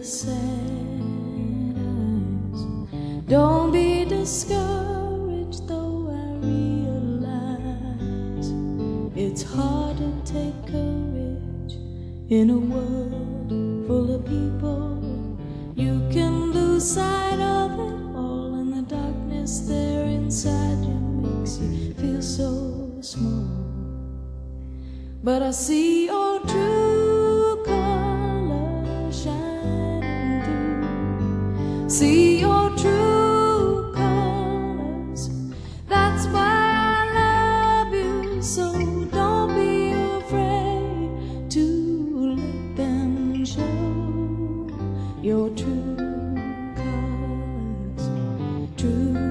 sad eyes. Don't be discouraged, though I realize it's hard to take courage in a world full of people. You can lose sight of it all, and the darkness there inside you makes you feel so small. But I see your true colors shining through. See your true colors. That's why I love you. So don't be afraid to let them show your true colors. True